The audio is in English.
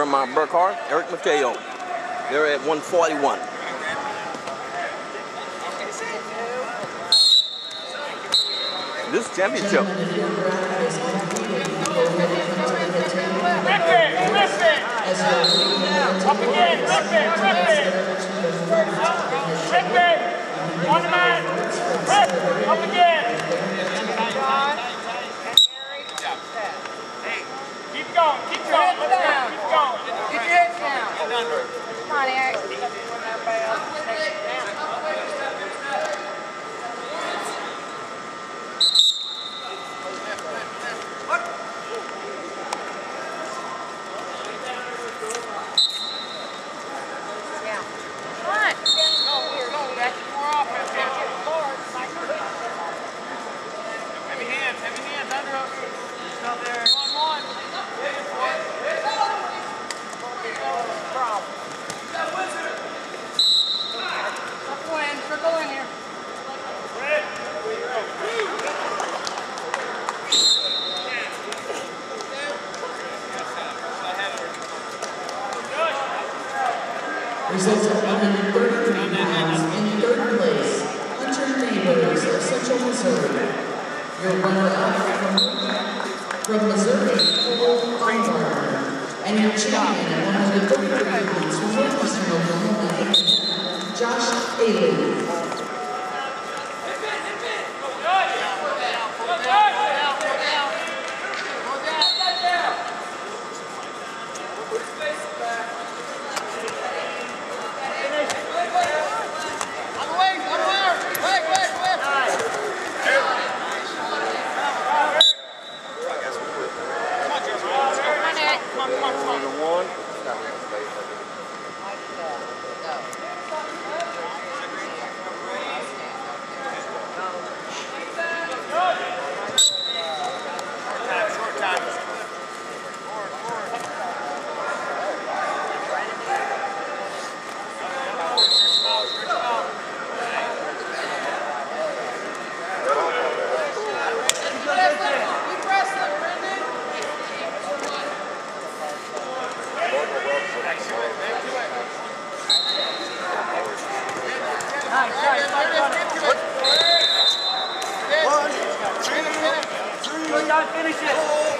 Jeremiah Burkhart, Eric Mateo. They're at 141. This championship. Rip it! Up again! Rip it! Rip it! On the mat! Rip! Up again! Keep going! Keep going! Let's go! Keep going! Get your head down! Come on, Eric. Heavy hands under us. Stop there. 1-1. Circle in here. Results are 133 pounds in third place. Hunter Neighbors of Central Missouri. Your runner-up from Missouri, Cole Baumgartner. And your champion at 133 pounds from Northwestern Oklahoma, Josh Haley. Finish it.